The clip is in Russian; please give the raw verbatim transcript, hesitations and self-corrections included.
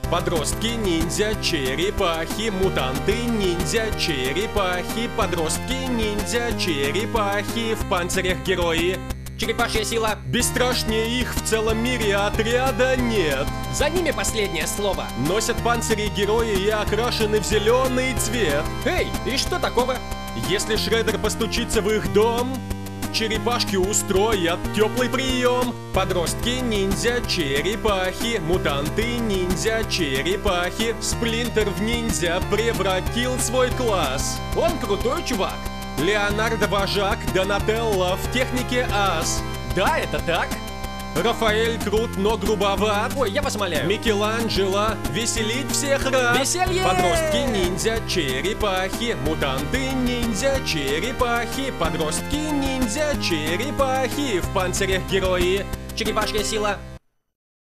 Подростки, ниндзя, черепахи, мутанты, ниндзя, черепахи, подростки, ниндзя, черепахи, в панцирях герои. Черепашья сила. Бесстрашнее их в целом мире отряда нет. За ними последнее слово. Носят панцири герои и окрашены в зеленый цвет. Эй, и что такого? Если Шреддер постучится в их дом, черепашки устроят теплый прием. Подростки, ниндзя, черепахи, мутанты, ниндзя, черепахи. Сплинтер в ниндзя превратил свой класс. Он крутой чувак. Леонардо вожак, Донателло в технике ас. Да, это так. Рафаэль крут, но грубоват. Ой, я вас умоляю. Микеланджело веселить всех рад. Веселье! Подростки, ниндзя, черепахи, мутанты, ниндзя, черепахи, подростки, ниндзя, черепахи, в панцирях герои. Черепашья сила.